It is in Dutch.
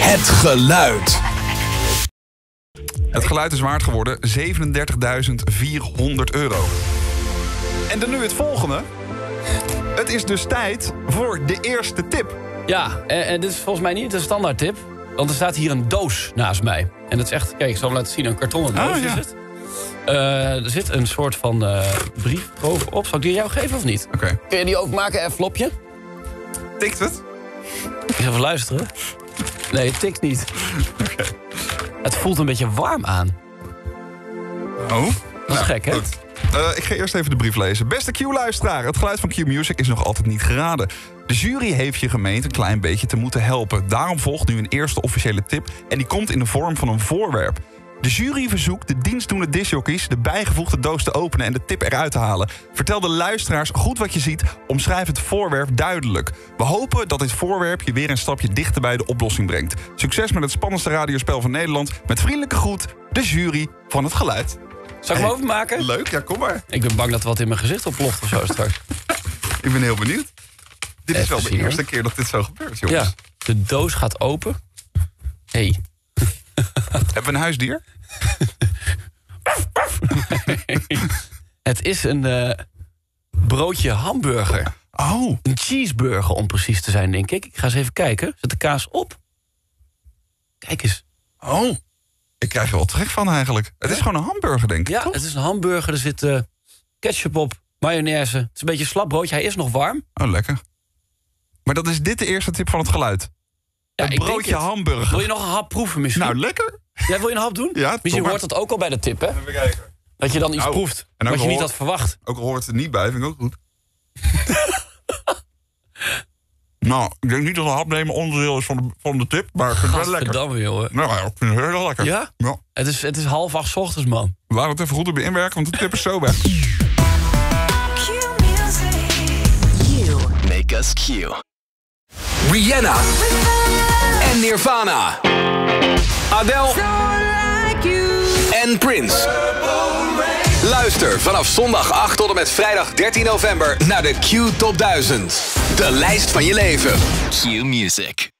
Het geluid. Het geluid is waard geworden €37.400. En dan nu het volgende. Het is dus tijd voor de eerste tip. Ja, en dit is volgens mij niet een standaard tip. Want er staat hier een doos naast mij. En dat is echt, kijk, ik zal hem laten zien, een kartonnen doos is het. Er zit een soort van brief bovenop. Zal ik die jou geven of niet? Oké. Kun je die openmaken, envelopje? Tikt het? Ik ga even luisteren. Nee, het tikt niet. Oké. Het voelt een beetje warm aan. Oh. Dat is gek, hè? Goed. Ik ga eerst even de brief lezen. Beste Q-luisteraar, het geluid van Q-Music is nog altijd niet geraden. De jury heeft je gemeend een klein beetje te moeten helpen. Daarom volgt nu een eerste officiële tip en die komt in de vorm van een voorwerp. De jury verzoekt de dienstdoende discjockeys de bijgevoegde doos te openen en de tip eruit te halen. Vertel de luisteraars goed wat je ziet, omschrijf het voorwerp duidelijk. We hopen dat dit voorwerp je weer een stapje dichter bij de oplossing brengt. Succes met het spannendste radiospel van Nederland. Met vriendelijke groet, de jury van het geluid. Zal ik hem openmaken? Leuk, ja, kom maar. Ik ben bang dat er wat in mijn gezicht oploft of zo straks. Ik ben heel benieuwd. Dit is wel de zien, eerste keer dat dit zo gebeurt, jongens. Ja, de doos gaat open. Hey. Hebben we een huisdier? Het is een broodje hamburger. Oh. Een cheeseburger om precies te zijn, denk ik. Ik ga eens even kijken. Zet de kaas op. Kijk eens. Oh. Ik krijg er wel trek van eigenlijk. Het is gewoon een hamburger, denk ik. Ja, toch? het is een hamburger. Er zit ketchup op, mayonaise. Het is een beetje een slap broodje. Hij is nog warm. Oh, lekker. Maar dat is dit de eerste tip van het geluid. Ja, een ik denk broodje het. hamburger. Wil je nog een hap proeven misschien? Nou, lekker. Ja, wil je een hap doen? Ja, Misschien hoort dat ook al bij de tip, hè? Even kijken. Dat je dan iets Nou, proeft en ook wat je niet hoor- had verwacht. Ook al hoort het er niet bij, vind ik ook goed. Nou, ik denk niet dat een hap nemen onderdeel is van de tip, maar ik vind het wel lekker. Gadverdamme, jongen. Nou, ja, ik vind het heel lekker. Ja? Ja. Het is 7:30 's ochtends, man. Laten we het even goed op inwerken, want de tip is zo weg. You make us Q. Rihanna en Nirvana. Adele en Prince. Luister vanaf zondag 8 tot en met vrijdag 13 november naar de Q Top 1000. De lijst van je leven. Q Music.